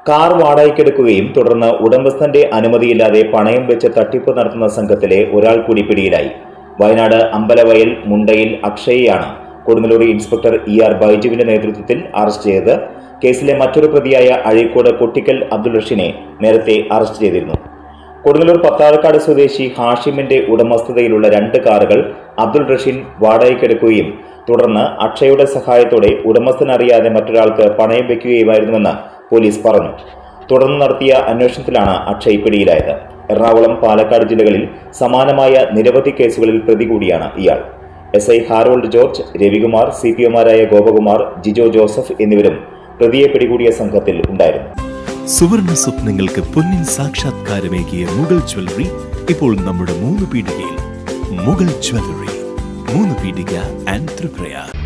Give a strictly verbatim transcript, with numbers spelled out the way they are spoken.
Car വാടകയ്ക്കെടുക്കുകയും തുടർന്ന് ഉടമസ്ഥന്റെ അനുമതിയില്ലാതെ പണയം വെച്ച് തട്ടിപ്പ് നടത്തുന്ന സംഘത്തിലെ ഒരാൾ കൂടി പിടിയിലായി. വയനാട് അമ്പലവയൽ മുണ്ടയിൽ അക്ഷയെയാണ് കൊടുങ്ങല്ലൂർ ഇൻസ്പെക്ടർ ഇ ആർ ബൈജുവിന്റെ നേതൃത്വത്തിൽ അറസ്റ്റ് ചെയ്തത്. കേസിലെ മറ്റൊരു പ്രതിയായ അഴീക്കോട് കൊട്ടിക്കൽ അബ്ദുൾ റഷീദിനെ നേരത്തെ അറസ്റ്റ് ചെയ്തിരുന്നു. കൊടുങ്ങല്ലൂർ പത്താഴക്കാട് സ്വദേശി ഹാഷിമിന്റെ ഉടമസ്ഥതയിലുള്ള രണ്ട് കാറുകൾ അബ്ദുൾ റഷീദ് വാടകയ്ക്കെടുക്കുകയും തുടർന്ന് അക്ഷയുടെ സഹായത്തോടെ ഉടമസ്ഥനറിയാതെ മറ്റൊരാൾക്ക് പണയം വയ്ക്കുകയുമായിരുന്നുവെന്ന് പോലീസ് പറഞ്ഞു. തുടർന്ന് നടത്തിയ അന്വേഷണത്തിലാണ് അക്ഷയ് പിടിയിലായത്. എറണാകുളം, പാലക്കാട് ജില്ലകളിൽ സമാനമായ നിരവധി കേസുകളിൽ പ്രതി കൂടിയാണ് ഇയാൾ. S I Harold George, Ravikumar, C P ഒമാരായ ഗോപകുമാർ, ജിജോ ജോസഫ് എന്നിവരും പ്രതിയെ പിടികൂടിയ സംഘത്തിൽ ഉണ്ടായിരുന്നു. സുവർണ സ്വപ്നങ്ങൾക്ക് പൊന്നിൻ സാക്ഷാത്കാരമേകിയ മുഗൾ ജ്വല്ലറി ഇപ്പോൾ നമ്മുടെ മൂന്ന് പീടികയിൽ. മുഗൾ ജ്വല്ലറി, മൂന്ന് പീടിക ആൻഡ് ത്രിപുര.